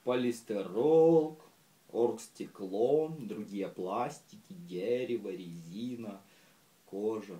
полистирол, оргстекло, другие пластики, дерево, резина, кожа.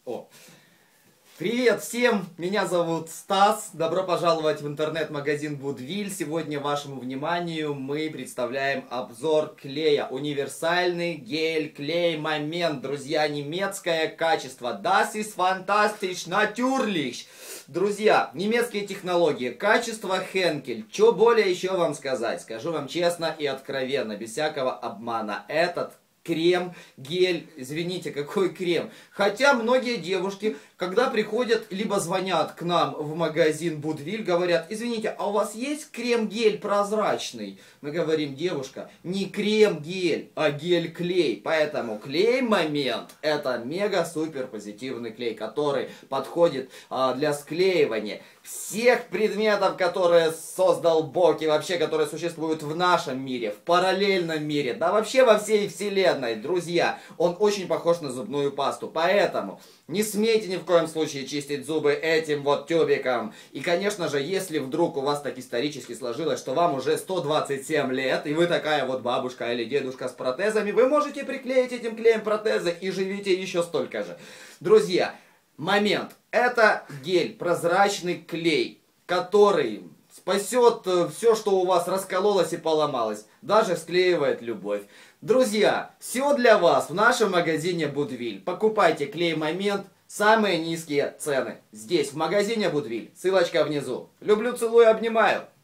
Привет всем! Меня зовут Стас. Добро пожаловать в интернет-магазин Будвиль. Сегодня вашему вниманию мы представляем обзор клея. Универсальный гель-клей Момент. Друзья, немецкое качество. Das ist fantastisch natürlich. Друзья, немецкие технологии, качество Henkel. Что более еще вам сказать? Скажу вам честно и откровенно, без всякого обмана. Этот крем, гель, извините, какой крем. Хотя многие девушки, когда приходят, либо звонят к нам в магазин Будвиль, говорят: извините, а у вас есть крем-гель прозрачный? Мы говорим: девушка, не крем-гель, а гель-клей. Поэтому клей Момент — это мега-супер позитивный клей, который подходит для склеивания всех предметов, которые создал Бог и вообще, которые существуют в нашем мире, в параллельном мире, да вообще во всей вселенной. Друзья, он очень похож на зубную пасту, поэтому не смейте ни в коем случае чистить зубы этим вот тюбиком. И, конечно же, если вдруг у вас так исторически сложилось, что вам уже 127 лет, и вы такая вот бабушка или дедушка с протезами, вы можете приклеить этим клеем протезы и живите еще столько же. Друзья, Момент — это гель, прозрачный клей, который спасет все, что у вас раскололось и поломалось, даже склеивает любовь. Друзья, все для вас в нашем магазине Будвиль. Покупайте клей Момент, самые низкие цены. Здесь, в магазине Будвиль. Ссылочка внизу. Люблю, целую, обнимаю.